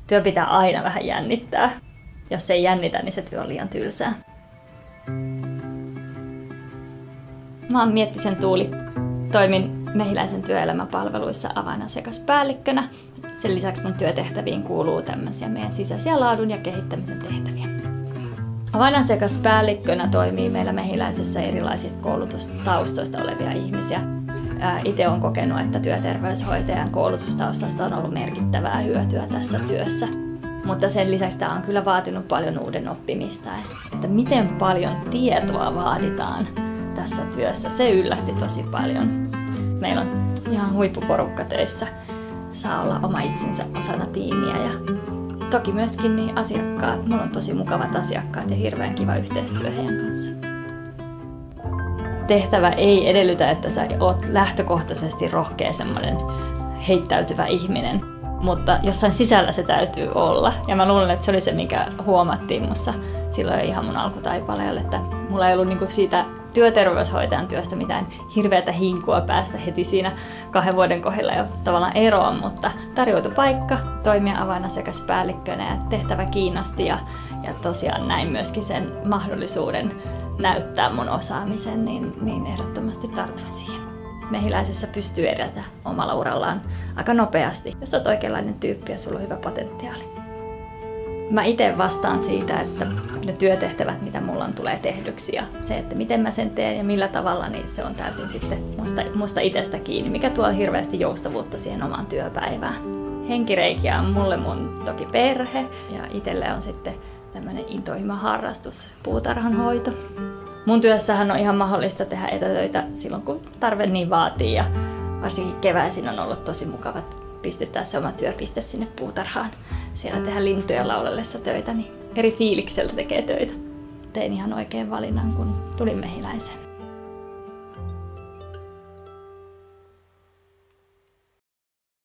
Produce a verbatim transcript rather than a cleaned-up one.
Työ pitää aina vähän jännittää. Jos ei jännitä, niin se työ on liian tylsää. Mä oon Miettisen Tuuli. Toimin Mehiläisen työelämäpalveluissa avainasiakaspäällikkönä. Sen lisäksi mun työtehtäviin kuuluu tämmöisiä meidän sisäisiä laadun ja kehittämisen tehtäviä. Avainasiakaspäällikkönä toimii meillä Mehiläisessä erilaisista koulutustaustoista olevia ihmisiä. Itse olen kokenut, että työterveyshoitajan koulutustaustasta on ollut merkittävää hyötyä tässä työssä. Mutta sen lisäksi tämä on kyllä vaatinut paljon uuden oppimista, että miten paljon tietoa vaaditaan tässä työssä. Se yllätti tosi paljon. Meillä on ihan huippuporukka töissä. Saa olla oma itsensä osana tiimiä ja toki myöskin niin asiakkaat. Mulla on tosi mukavat asiakkaat ja hirveän kiva yhteistyö heidän kanssa. Tehtävä ei edellytä, että sä oot lähtökohtaisesti rohkea semmoinen heittäytyvä ihminen, mutta jossain sisällä se täytyy olla. Ja mä luulen, että se oli se, mikä huomattiin mussa silloin ihan mun alkutaipaleella, että mulla ei ollut niinku siitä työterveyshoitajan työstä mitään hirveätä hinkua päästä heti siinä kahden vuoden kohdalla jo tavallaan eroon, mutta tarjoutui paikka toimia avainasiakaspäällikkönä ja tehtävä kiinnosti ja, ja tosiaan näin myöskin sen mahdollisuuden näyttää mun osaamisen, niin, niin ehdottomasti tartuin siihen. Mehiläisessä pystyy edetä omalla urallaan aika nopeasti, jos olet oikeanlainen tyyppi ja sulla on hyvä potentiaali. Mä itse vastaan siitä, että ne työtehtävät, mitä mulla on, tulee tehdyksi ja se, että miten mä sen teen ja millä tavalla, niin se on täysin sitten musta, musta itsestä kiinni, mikä tuo hirveästi joustavuutta siihen omaan työpäivään. Henkireikiä on mulle mun toki perhe ja itselle on sitten tämmöinen intohimo harrastus, puutarhanhoito. Mun työssähän on ihan mahdollista tehdä etätöitä silloin, kun tarve niin vaatii ja varsinkin keväisin on ollut tosi mukava pistettää se oma työpiste sinne puutarhaan. Siellä tehdä lintuja laulellessa töitä, niin eri fiiliksellä tekee töitä. Tein ihan oikein valinnan, kun tulin Mehiläiseen.